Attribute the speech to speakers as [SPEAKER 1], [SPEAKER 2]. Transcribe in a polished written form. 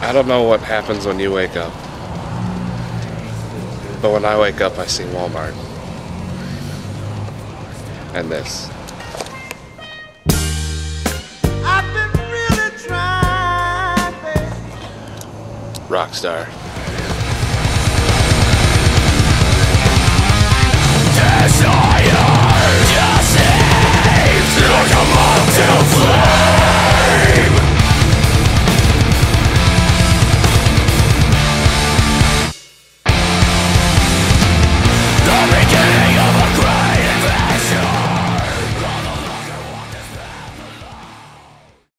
[SPEAKER 1] I don't know what happens when you wake up. But when I wake up, I see Wal-Mart. And this.
[SPEAKER 2] I've been really trying, baby.
[SPEAKER 1] Rockstar.
[SPEAKER 3] Desire, just like a moth to fly.